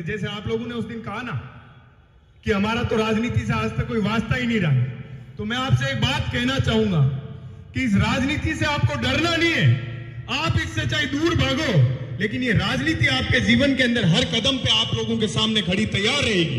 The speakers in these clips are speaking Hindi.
से। जैसे आप लोगों ने उस दिन कहा ना कि हमारा तो राजनीति से आज तक कोई वास्ता ही नहीं रहा, तो मैं आपसे एक बात कहना चाहूंगा कि इस राजनीति से आपको डरना नहीं है, आप इससे चाहे दूर भागो, लेकिन ये राजनीति आपके जीवन के अंदर हर कदम पे आप लोगों के सामने खड़ी तैयार रहेगी।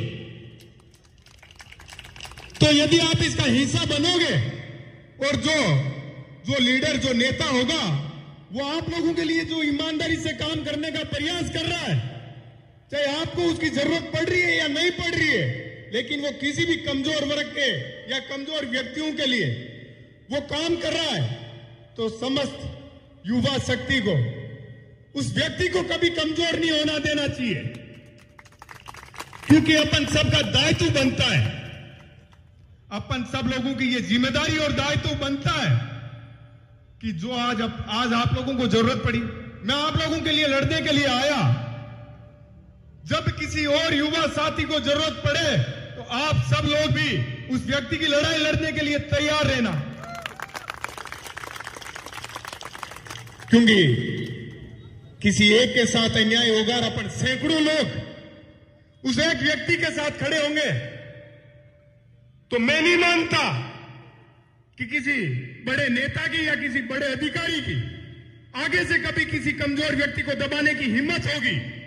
तो यदि आप इसका हिस्सा बनोगे और जो लीडर, जो नेता होगा, वो आप लोगों के लिए जो ईमानदारी से काम करने का प्रयास कर रहा है, चाहे आपको उसकी जरूरत पड़ रही है या नहीं पड़ रही है, लेकिन वो किसी भी कमजोर वर्ग के या कमजोर व्यक्तियों के लिए वो काम कर रहा है, तो समस्त युवा शक्ति को, उस व्यक्ति को कभी कमजोर नहीं होना देना चाहिए, क्योंकि अपन सबका दायित्व बनता है, अपन सब लोगों की ये जिम्मेदारी और दायित्व बनता है कि जो आज आप लोगों को जरूरत पड़ी, मैं आप लोगों के लिए लड़ने के लिए आया। जब किसी और युवा साथी को जरूरत पड़े तो आप सब लोग भी उस व्यक्ति की लड़ाई लड़ने के लिए तैयार रहना, क्योंकि किसी एक के साथ अन्याय होगा और अपन सैकड़ों लोग उस एक व्यक्ति के साथ खड़े होंगे, तो मैं नहीं मानता कि किसी बड़े नेता की या किसी बड़े अधिकारी की आगे से कभी किसी कमजोर व्यक्ति को दबाने की हिम्मत होगी।